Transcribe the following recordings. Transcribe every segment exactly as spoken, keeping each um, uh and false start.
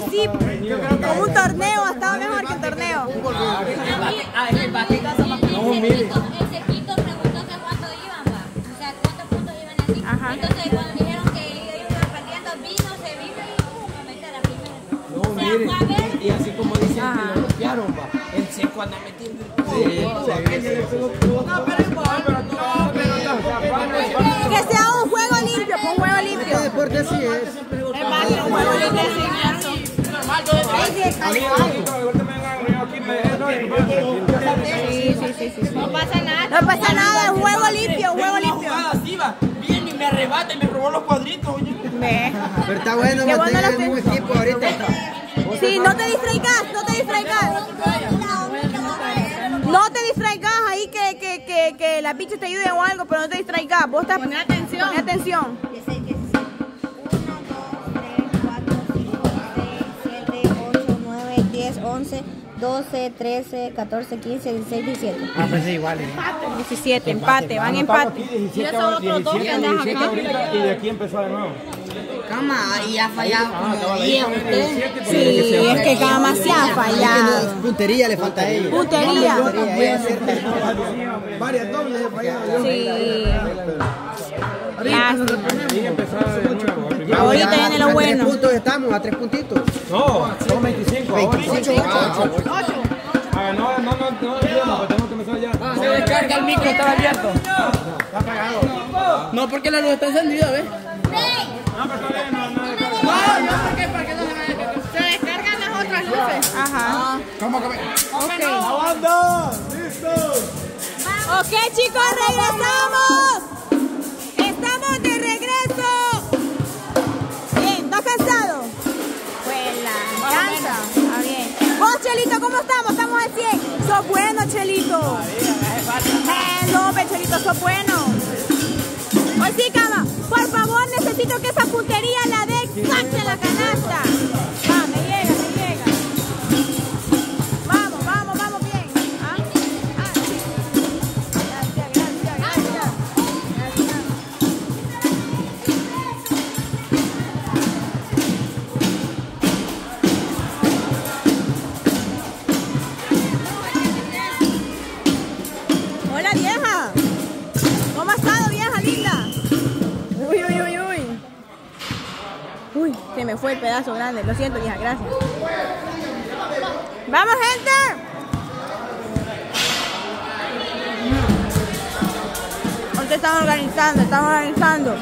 así, como un torneo, ha estado mejor que el torneo. No, mire. El Sequito preguntó que cuánto iban, va. O sea, cuántos puntos iban así. Ajá. Entonces, cuando dijeron que ellos iban perdiendo, vino, se vino y uh, a meter a la primera. No, O sea, mire. fue a ver. Y así como dicen que lo bloquearon, va. El Seco anda metiendo el culo. No, pero igual, pero no, pero no. Que sea un juego limpio, un juego limpio. Este deporte así es. Es más, un juego limpio así. Sí, sí, sí, sí. No pasa nada. No pasa nada, es un juego limpio, un juego limpio. Viene y me arrebata y me robó los cuadritos, oye. Ve. Pero está bueno, Qué va a bueno tener lo un equipo ahorita. Sí, no te distraigas, no te distraigas. No te distraigas ahí que, que, que, que las bichas te ayuden o algo, pero no te distraigas. Vos estás... Poné atención. Poné atención. once, doce, trece, catorce, quince, dieciséis, diecisiete. Ah, pues igual. diecisiete, empate, van empate. Y esos otros dos que andan acá. Y de aquí empezó de nuevo. Cama, y ha fallado como diez usted. Sí, es que Cama se ha fallado. Puntería le falta a ellos. Puntería. Varias dobles he fallado. Sí. Y empezó de nuevo. Ahorita viene lo ¿A bueno. tres puntos estamos? ¿A tres puntitos? No, son veinticinco. veintiocho. Ah, no, no, no, no, no, tenemos que empezar ya. Se descarga el micro, está abierto. Está apagado. No, porque la luz está encendida, ¿ves? No, pero todavía no, no. No, no, ¿por qué? ¿Para qué no se me Se descargan las otras luces. Ajá. ¿Cómo que? Ok. ¡La banda! ¡Listo! Ok, chicos, regresamos. Estamos de regreso. Bien, ¿estás cansado? Pues la cansa. Está bien. Vos, Chelito, ¿cómo estamos? Estamos al cien. Sos bueno, Chelito. Eh, no, pe, Chelito, sos bueno. Hoy sí, Cama. Por favor, necesito que esa puntería la dé exacta en la canasta. Va, me llega, me llega. Vamos, vamos, vamos bien. ¿Ah? Ah, sí. Gracias, gracias, gracias. Gracias. Hola, vieja. ¿Cómo has estado, vieja linda? Uy, uy, uy, uy. Uy, se me fue el pedazo grande. Lo siento, vieja, gracias. ¡Vamos, gente! ¿Dónde estamos organizando? Estamos organizando.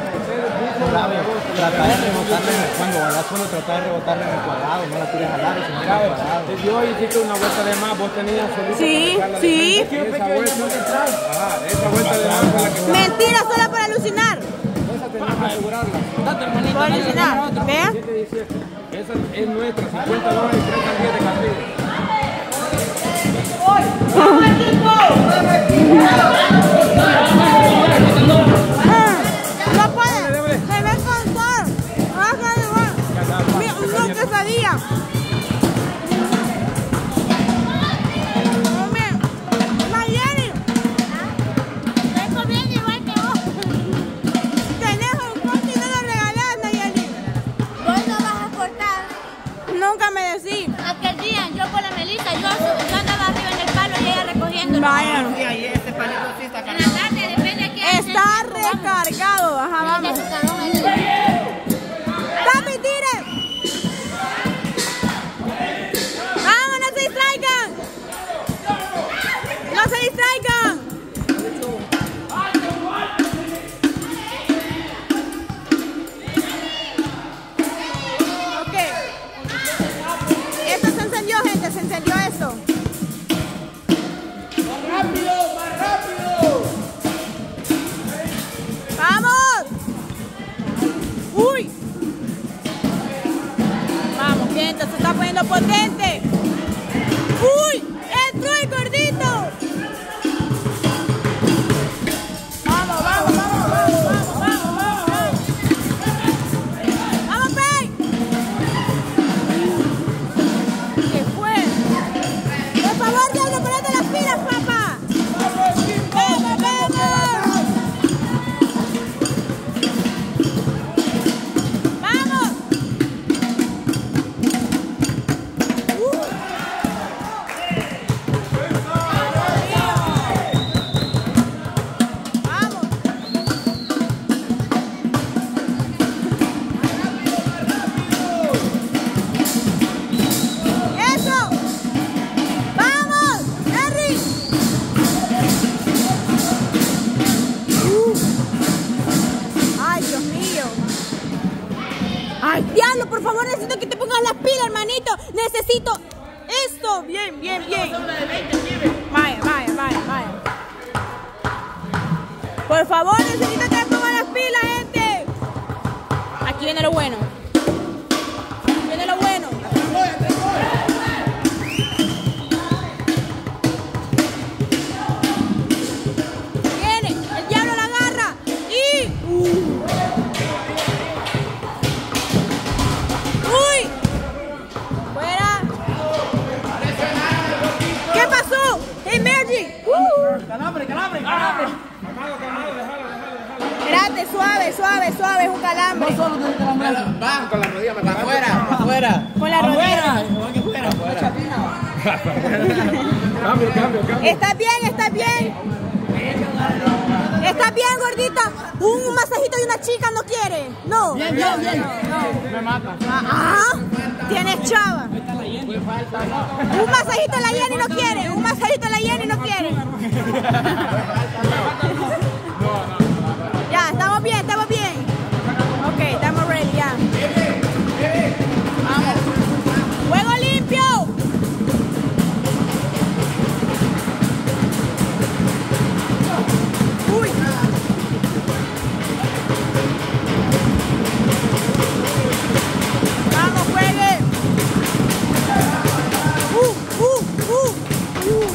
Trata de rebotarle en el cuando ¿verdad? Solo trata de rebotarle en el cuadrado, no la tires al lado, sino en el cuadrado. Yo hiciste una vuelta de más, vos tenías solito. Sí, sí. Esa vuelta, ajá, esa vuelta de más fue la que... Mentira, solo para alucinar. Esa tenés que asegurarla. Para alucinar. ¿Vea? siete diecisiete. Esa es nuestra, cincuenta dólares y treinta días de castigo. No puede. Se ve con todo. No, quesadilla. Nayeli. Estoy comiendo igual que vos. Tenés un corte y no lo regalás, Nayeli. Vos no vas a cortar. Nunca me decís. Aquel día yo con la Melissa, yo, yo andaba arriba en el palo y ella recogiendo. Vaya. En la tarde depende de quién. Está recargado. Ajá, vamos. ¡Papi, tire! ¡Vamos, no se distraigan! ¡No se distraigan! Ok. Esto se encendió, gente. Se encendió esto. ¡Vamos! ¡Uy! Vamos, gente, se está poniendo potente. ¡Uy! ¡Entró el gordito! ¡Vamos, vamos, vamos, vamos, vamos, vamos, vamos! ¡Vamos, Pei! ¿Qué fue? Por favor, Diablo, ponete las pilas, papá. ¡Vamos, vamos! ¡Vamos! Ay, diablo, por favor, necesito que te pongas las pilas, hermanito. Necesito esto. Bien, bien, bien. Vaya, vaya, vaya, vaya. Por favor, necesito que te pongas las pilas, gente. Aquí viene lo bueno. Viene lo bueno. Viene, el diablo la agarra. Y... Uh. ¡Uy! ¡Fuera! ¿Qué pasó? ¡Hey, Mergy! Uh. ¡Calambre, calambre, calambre! Espérate, suave, suave, suave, es un calambre. No solo tienes calambre. Va, con la rodilla, para afuera, para afuera. Con la rodilla. Afuera, afuera. Cambio, cambio, cambio. ¿Estás bien? ¿Estás bien? ¿Estás bien, gordita? ¿Un masajito de una chica no quiere? No. Bien, bien, bien. No. Me mata. Ah, tienes chava. Un masajito en la Jenny no quiere. Un masajito en la Jenny no quiere. Ya, estamos bien, estamos bien. Ok, estamos ready, ya. Vamos. ¡Juego limpio! Uy. Vamos, juegue. Uh, uh, uh, uh.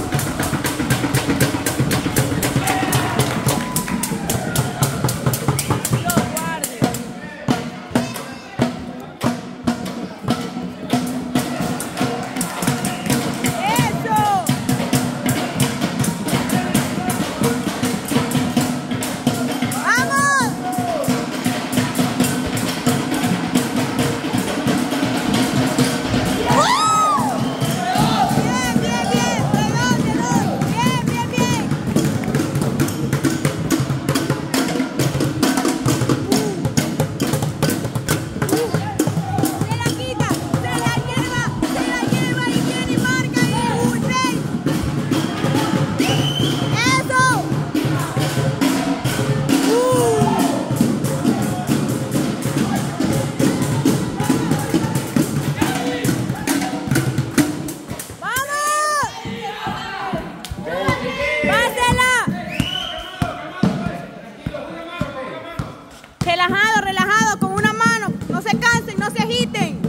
Relajado, relajado, con una mano. No se cansen, no se agiten.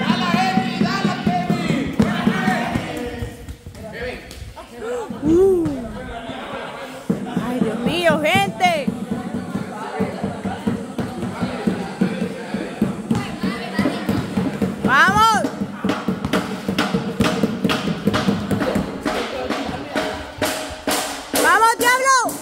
Uh. Ay, Dios mío, gente. Vamos. Vamos, diablo.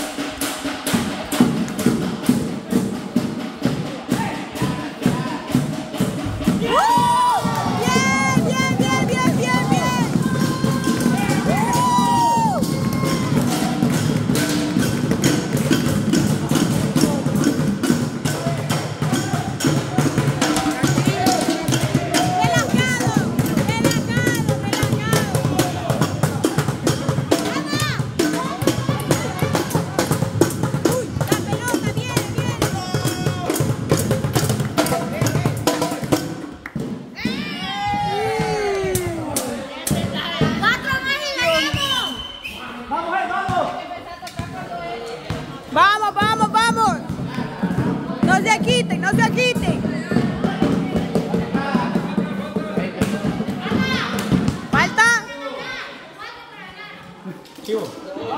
Vamos, vamos, vamos. No se quiten, no se quiten. Falta. Chivo.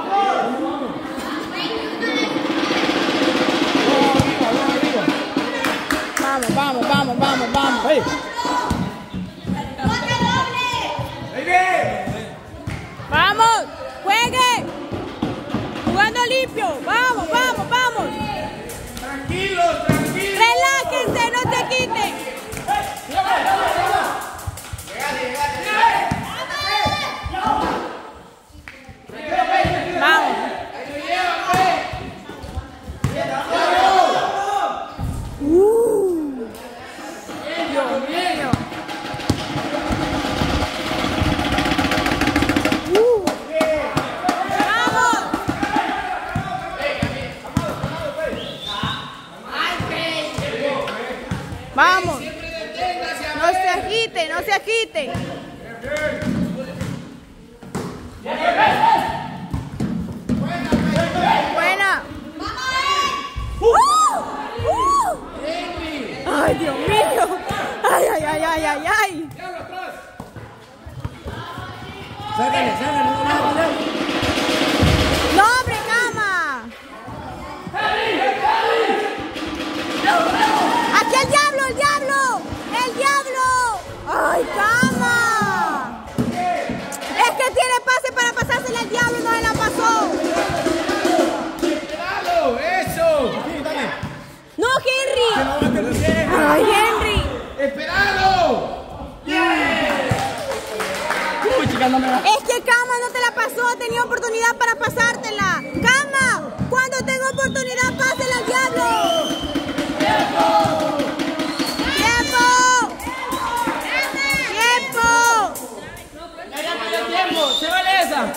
Vamos, vamos, vamos, vamos, vamos. Hey. Vamos, juegue. Jugando limpio. Vamos, vamos, vamos. Tranquilos, tranquilos. Relájense, no se quiten. Vamos. Uh. Dios mío. Uh. Vamos. Vamos. agite, no se agite. Buena. ¡Uh! ¡Uh! ¡Ay, Dios mío! ¡Ay, ay, ay, ay, ay, ay! Sácale, sácale, no, no, no. ¡No, hombre, cama! ¡Aquí el diablo, el diablo! ¡El diablo! ¡Ay, cama! Es que tiene pase para pasársela al diablo y no se la pasó. ¡Esperalo! ¡Eso! ¡No, Henry! ¡Ay, Henry! ¡Esperalo! Es que Cama no te la pasó, tenía oportunidad para pasártela. Cama, cuando tengo oportunidad, pásela al diablo. ¡Tiempo! ¡Tiempo! ¡Tiempo! ¡Ya, ya, ya, tiempo! ¡Se vale esa!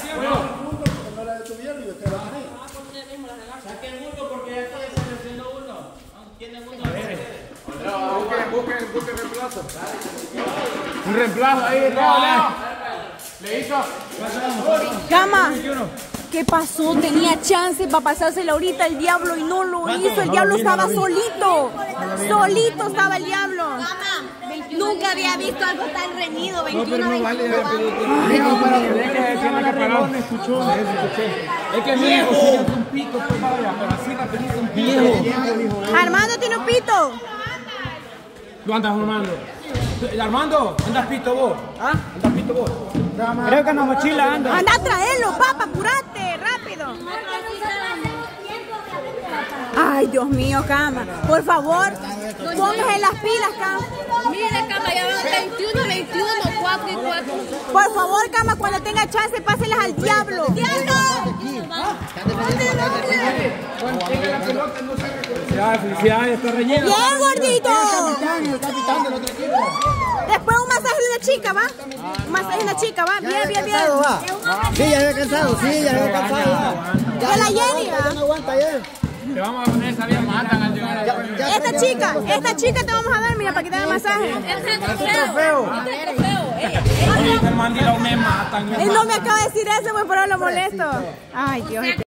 Busquen, busquen reemplazo. Un reemplazo ahí, no, le hizo. Cama, ¿qué pasó? Tenía chance para pasársela ahorita el diablo y no lo hizo. El diablo estaba solito. Solito estaba el diablo. Nunca había visto algo tan reñido. veintiuno No, pero no vale. veintiuno. Tiene que parar. Es que mi hijo tiene un pito, pues vaya, pero así rapidito un pito. Armando tiene un pito. ¿Tú andas, Armando? Armando, ¿andas pito vos? ¿Ah? ¿Andas pito vos? Creo que en la mochila anda. Anda a traerlo, papá, apurate, rápido. Ay, Dios mío, Cama. Por favor, póngase las pilas, Cama. Mire, Cama, ya van veintiuno, veintiuno, cuatro y cuatro. Por favor, Cama, cuando tenga chance, páselas al diablo. ¡Diablo! Ya, felicidades, está reñido. ¡Bien, gordito! El capitán del otro equipo. Después un masaje de una chica, ¿va? Un masaje de una chica, ¿va? Bien, bien, bien. Sí, ya había cansado, sí, ya había cansado. De la Jenny, ¿va? No aguanta ya. Te vamos a poner esa vía, matan al llegar a Esta chica, esta chica te vamos a dar, mira, para que te haga masaje. Este es trofeo. Este es trofeo. Oye, me matan. Él no me acaba de decir eso, pues, pero lo molesto. Ay, Dios.